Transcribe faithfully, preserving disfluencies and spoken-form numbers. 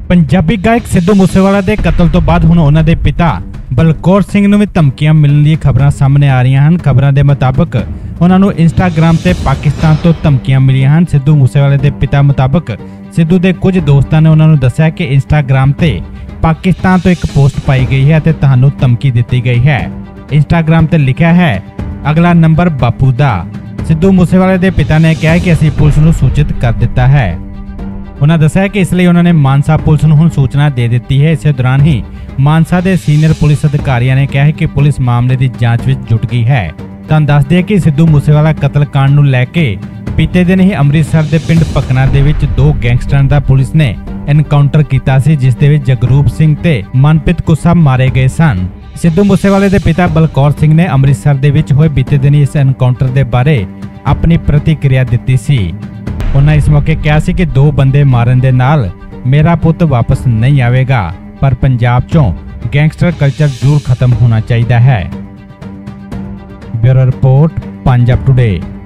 पंजाबी गायक सिद्धू मूसेवाला के कतल तो बाद हुण उन्हां दे पिता बलकौर सिंह नूं भी धमकियां मिलण दी खबरां सामने आ रहीआं हन। खबरां दे मुताबक उन्हां नूं इंस्टाग्राम ते पाकिस्तान तो धमकियां मिलीआं हन। सिद्धू मूसेवाले के पिता मुताबक सिद्धू के कुछ दोस्तां ने उन्हां नूं दस्सिआ कि इंस्टाग्राम ते पाकिस्तान तो एक पोस्ट पाई गई है ते तुहानूं धमकी दित्ती गई है। इंस्टाग्राम ते लिखिआ है अगला नंबर बापू दा। सिद्धू मूसेवाले के पिता ने कहा कि असीं पुलिस नूं सूचित कर दिता है। उन्होंने दस्सिआ कि इसलिए उन्होंने मानसा पुलिस नूं हुण सूचना दे दी है। इस दौरान ही मानसा के सीनियर पुलिस अधिकारियों ने कहा है कि पुलिस मामले की जांच में जुट गई है। तुहानूं दस दिए कि सिद्धू मूसेवाला कतल कांड नूं लैके बीते दिन ही अमृतसर के पिंड पकना दे विच दो गैंगस्टरां दा पुलिस ने एनकाउंटर किया सी, जिस दे विच जगरूप सिंह ते मनप्रीत कुसा मारे गए सन। सिद्धू मूसेवाले के पिता बलकौर सिंह ने अमृतसर दे विच होए बीते दिन इस एनकाउंटर के बारे अपनी प्रतिक्रिया दी सी। उन्होंने इस मौके कहा सी कि दो बंदे मारन दे नाल मेरा पुत वापस नहीं आवेगा, पर पंजाब चों गैंगस्टर कल्चर जरूर खत्म होना चाहिए है। Bureau report Punjab today.